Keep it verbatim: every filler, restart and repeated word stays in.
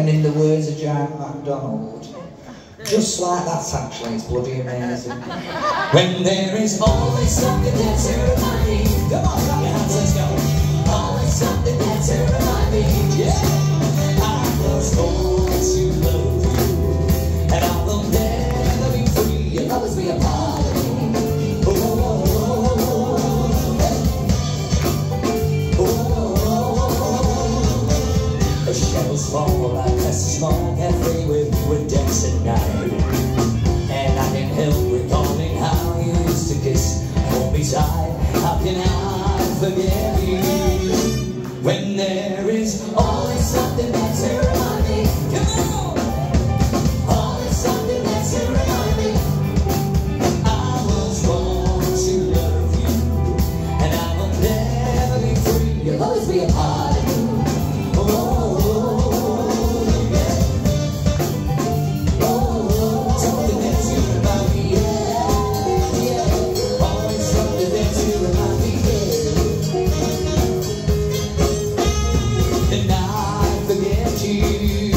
in the words of Jack MacDonald, just like that actually, it's bloody amazing. When there is always something there to remind me. Come on, clap your hands, let's go. Always something there to remind me. Yeah. I was born to love you, and I will never be free. You'll always be a part of me. Oh, oh, oh, oh. The shadows fall like a small cafe where we would dance at night, and I can't help recalling how you used to kiss and hold me tight. How can I forget you when there is always something there to remind me? Come on! Always something there to remind me. I was born to love you, and I will never be free. You'll always be a part of me. Oh, oh, yeah. Oh, something there to remind me, yeah, yeah. Always something there to remind me, yeah. And I forget you.